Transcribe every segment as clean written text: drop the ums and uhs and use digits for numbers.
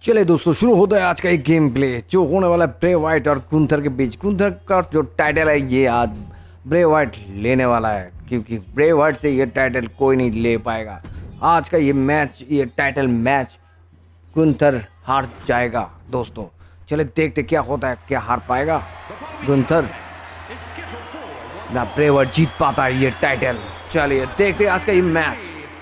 चले दोस्तों, शुरू होता है आज का एक गेम प्ले जो होने वाला है ब्रे वाइट और गुंथर के बीच। गुंथर का जो टाइटल है ये आज ब्रे वाइट लेने वाला है, क्योंकि ब्रे वाइट से ये टाइटल कोई नहीं ले पाएगा। आज का ये मैच, ये टाइटल मैच गुंथर हार जाएगा दोस्तों। चले देखते क्या होता है, क्या हार पाएगा गुंथर ना ब्रे वाइट जीत पाता है ये टाइटल। चलिए देखते आज का ये match.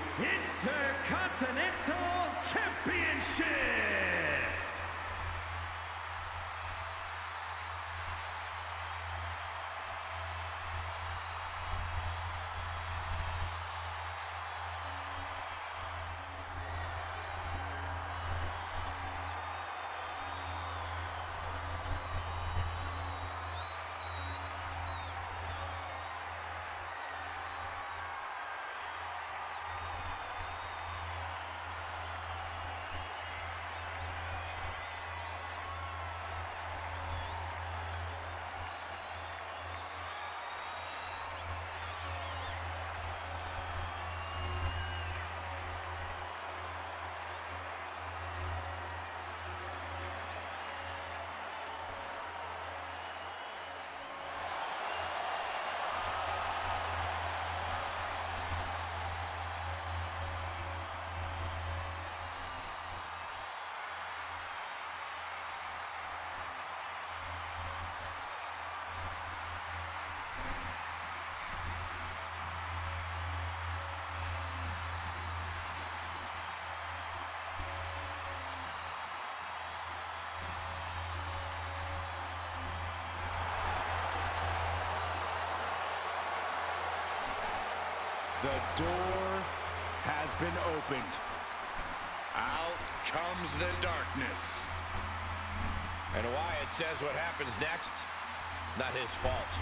The door has been opened. Out comes the darkness. And Wyatt says what happens next, not his fault.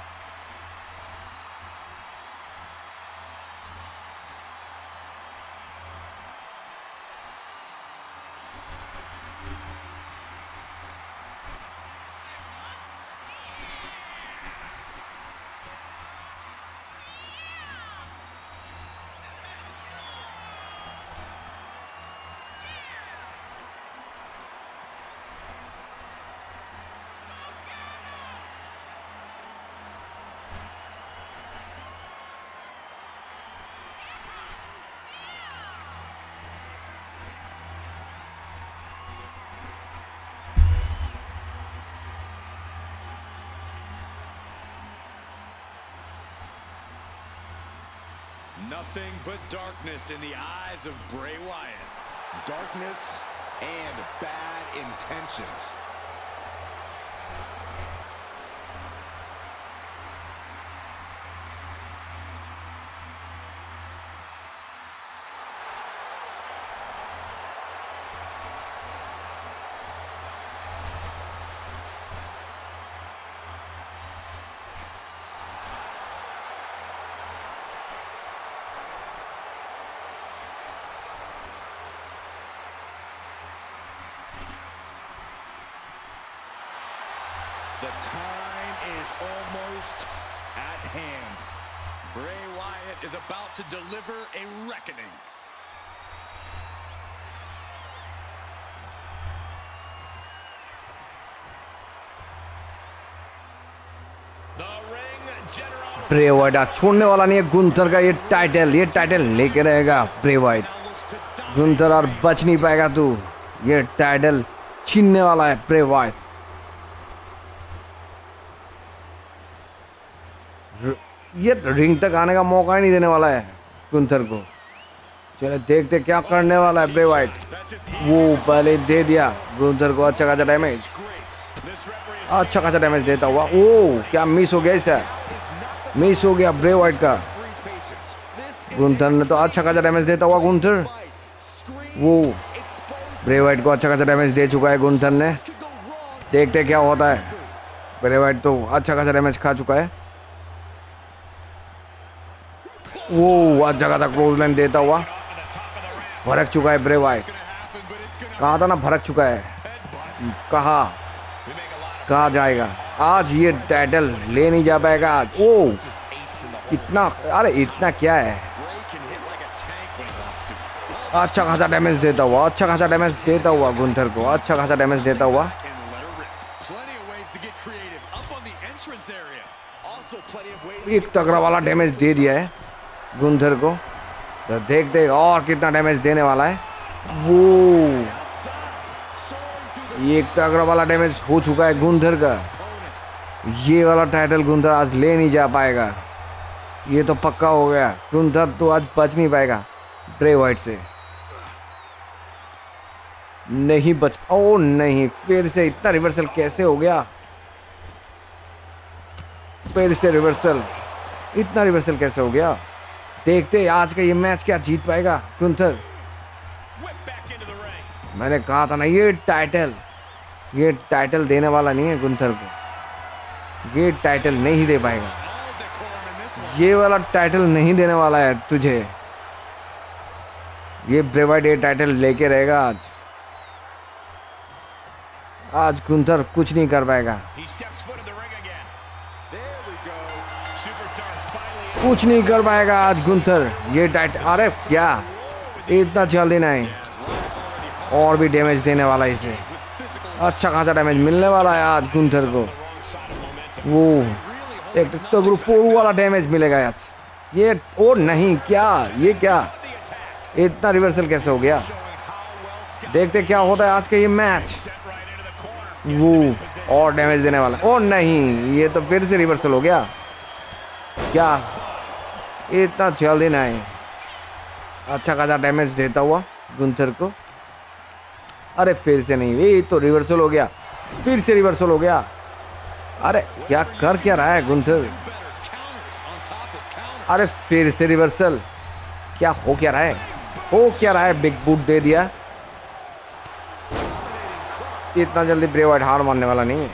Nothing but darkness in the eyes of Bray Wyatt. Darkness and bad intentions. The time is almost at hand. Bray Wyatt is about to deliver a reckoning. The ring general. Bray Wyatt आज छोड़ने वाला नहीं है Gunther का ये title लेके रहेगा Bray Wyatt. Gunther और बच नहीं पाएगा तू, ये टाइटल छीनने वाला है ब्रे वाइट। ये रिंग तक आने का मौका ही नहीं देने वाला है गुंथर को। चलो देखते क्या करने वाला है ब्रे वाइट। वो पहले दे दिया गुंथर को अच्छा खासा डैमेज देता हुआ। ओ क्या मिस हो गया, इससे मिस हो गया ब्रे वाइट का। गुंथर ने तो अच्छा खासा डैमेज देता हुआ गुंथर, वो ब्रे वाइट को अच्छा खासा डैमेज दे चुका है गुंथर ने। देखते क्या होता है। ब्रे वाइट तो अच्छा खासा डैमेज खा चुका है। वो अच्छा खासा क्लोज लाइन देता हुआ भड़क चुका है ब्रे वाइट। कहा था ना भड़क चुका है, कहा जाएगा आज ये टाइटल ले नहीं जा पाएगा आज। ओ इतना, अरे इतना क्या है, अच्छा खासा डैमेज देता हुआ, अच्छा खासा डैमेज देता हुआ गुंथर को, अच्छा खासा डैमेज देता हुआ। एक तगड़ा वाला डैमेज दे दिया है गुंथर को। तो देखते और कितना डैमेज देने वाला है वो। एक तगड़ा वाला डैमेज हो चुका है गुंथर का। ये वाला टाइटल गुंथर आज ले नहीं जा पाएगा, ये तो पक्का हो गया। गुंथर तो आज बच नहीं पाएगा ब्रे वाइट से, नहीं बच। ओ नहीं, फिर से इतना रिवर्सल कैसे हो गया? फिर से रिवर्सल, इतना रिवर्सल कैसे हो गया? देखते आज का ये मैच क्या जीत पाएगा गुंथर। मैंने कहा था ना ये टाइटल देने वाला नहीं है गुंथर को, ये टाइटल नहीं दे पाएगा, ये वाला टाइटल नहीं देने वाला है तुझे। ये ब्रे वाइट ये टाइटल लेके रहेगा आज। आज गुंथर कुछ नहीं कर पाएगा, कुछ नहीं कर पाएगा आज गुंथर ये टाइटल। अरे क्या इतना जल्दी नहीं, और भी डैमेज देने वाला है इसे। अच्छा खासा डैमेज मिलने वाला है आज गुंथर को। वो एक तो ग्रुप 4 वाला डैमेज मिलेगा आज ये। ओ नहीं, क्या ये क्या इतना रिवर्सल कैसे हो गया? देखते क्या होता है आज का ये मैच। वो और डैमेज देने वाला। ओ नहीं, ये तो फिर से रिवर्सल हो गया। क्या इतना जल्दी नहीं? अच्छा खासा डैमेज देता हुआ गुंथर को। अरे फिर से नहीं, ये तो रिवर्सल हो गया, फिर से रिवर्सल हो गया। अरे क्या कर क्या रहा है गुंथर? अरे फिर से रिवर्सल, क्या हो क्या रहा है? हो क्या रहा है? बिग बूट दे दिया। इतना जल्दी ब्रे वाइट हार मारने वाला नहीं है।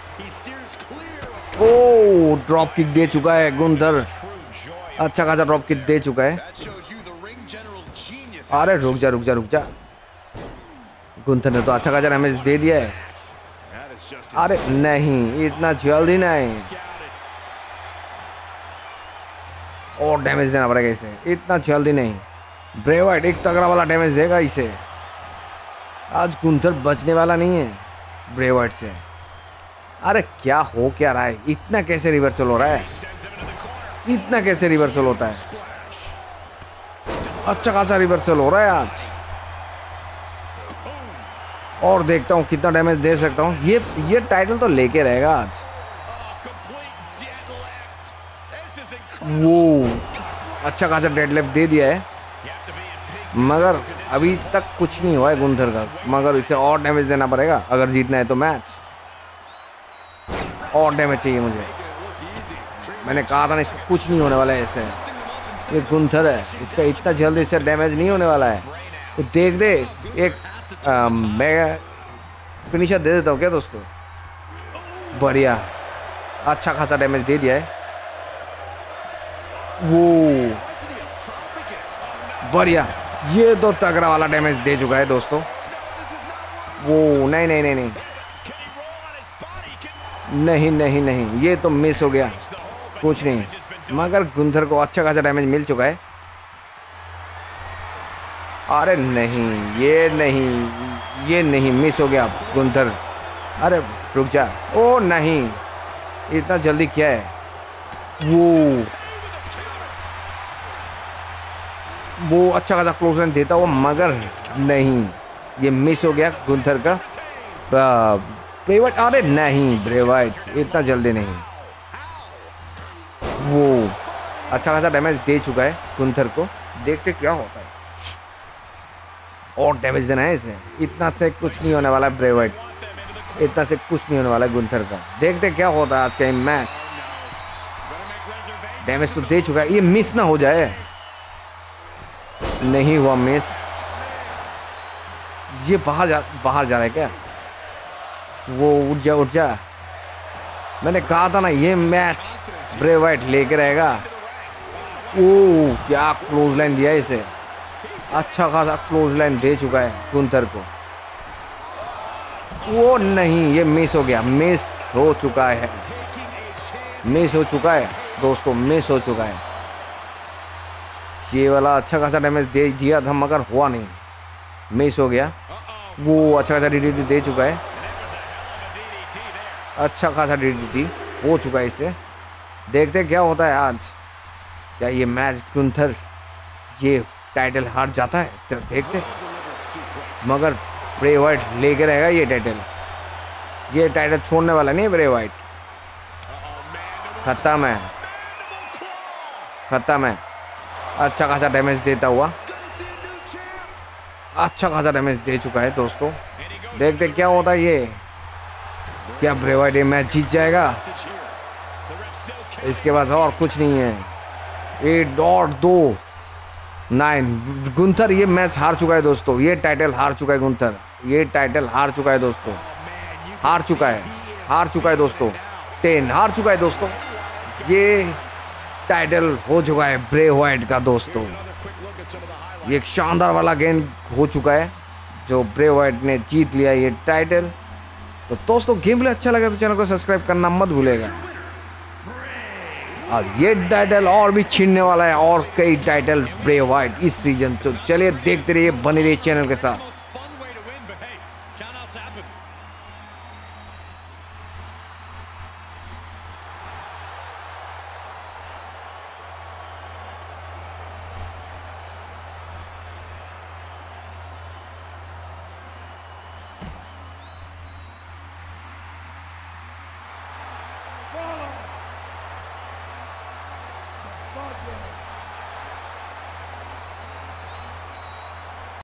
ओ ड्रॉप किक दे चुका है गुंथर, अच्छा खासा ड्रॉप किक दे चुका है। अरे रुक जा रुक जा रुक जा, गुंथर ने तो अच्छा खासा डैमेज दे दिया है। अरे नहीं, इतना जल्दी नहीं, और डैमेज देना पड़ेगा इसे, इतना जल्दी नहीं। ब्रे वाइट एक तगड़ा वाला डैमेज देगा इसे। आज गुंथर बचने वाला नहीं है ब्रे वाइट से। अरे क्या हो क्या रहा है? इतना कैसे रिवर्सल हो रहा है? इतना कैसे रिवर्सल होता है? अच्छा खासा रिवर्सल हो रहा है आज। और देखता हूँ कितना डैमेज दे सकता हूँ। ये टाइटल तो लेके रहेगा आज। वो अच्छा खासा डेडलिफ्ट दे दिया है, मगर अभी तक कुछ नहीं हुआ है गुंथर का। मगर इसे और डैमेज देना पड़ेगा अगर जीतना है तो मैच। और डैमेज चाहिए मुझे। मैंने कहा था ना इसको कुछ नहीं होने वाला है ऐसे। ये गुंथर है, इसका इतना जल्दी से डैमेज नहीं होने वाला है। तो देख दे, एक मैं फिनिशर दे देता हूँ क्या दोस्तों? बढ़िया, अच्छा खासा डैमेज दे दिया है। वो बढ़िया, ये तो तगड़ा वाला डैमेज दे चुका है दोस्तों। वो नहीं नहीं नहीं नहीं नहीं नहीं नहीं, ये तो मिस हो गया, कुछ नहीं। मगर गुंथर को अच्छा खासा डैमेज मिल चुका है। अरे नहीं, ये नहीं, ये नहीं, मिस हो गया गुंथर। अरे रुक जा। ओ नहीं, इतना जल्दी क्या है? वो अच्छा खासा क्लोज लाइन देता हुआ, मगर नहीं, ये मिस हो गया गुंथर का। ब्रे वाइट, अरे नहीं, ब्रे वाइट इतना जल्दी नहीं। वो अच्छा खासा डैमेज दे चुका है गुंथर को। देखते क्या होता है, और डैमेज देना है इसे। इतना से कुछ नहीं होने वाला है ब्रे वाइट, इतना से कुछ नहीं होने वाला है गुंथर का। देखते क्या होता है आज का मैच। डैमेज तो दे चुका है, ये मिस ना हो जाए। नहीं हुआ मिस। ये बाहर जा रहा है क्या? वो उठ जा। मैंने कहा था ना ये मैच ब्रे वाइट लेके रहेगा। ओ क्या क्लोज लाइन दिया इसे, अच्छा खासा क्लोज लाइन दे चुका है गुंथर को। वो नहीं, ये मिस हो गया, मिस हो चुका है, मिस हो चुका है दोस्तों, मिस हो चुका है। ये वाला अच्छा खासा डैमेज दे दिया था मगर हुआ नहीं, मिस हो गया। वो अच्छा खासा DDT दे चुका है, अच्छा खासा DDT हो चुका है इससे। देखते क्या होता है आज, क्या ये मैच गुंथर ये टाइटल हार जाता है, तो देखते। मगर ब्रे वाइट लेके रहेगा ये टाइटल छोड़ने वाला नहीं है ब्रे वाइट। खत्म है, खत्म है। अच्छा खासा डैमेज देता हुआ, अच्छा खासा डैमेज दे चुका है दोस्तों। देखते क्या होता है ये, क्या ब्रे वाइट ये मैच जीत जाएगा। इसके बाद और कुछ नहीं है। 8.29 गुंथर ये मैच हार चुका है दोस्तों, ये टाइटल हार चुका है गुंथर, ये टाइटल हार चुका है दोस्तों, हार चुका है दोस्तों, 10 हार चुका है दोस्तों। ये टाइटल हो चुका है ब्रे वाइट का दोस्तों। ये एक शानदार वाला गेम हो चुका है जो ब्रे वाइट ने जीत लिया ये टाइटल। तो दोस्तों गेम प्ले अच्छा लगा तो चैनल को सब्सक्राइब करना मत भूलेगा। और ये टाइटल और भी छीनने वाला है, और कई टाइटल ब्रे वाइट इस सीजन। तो चलिए देखते रहिए, बने रहिए चैनल के साथ।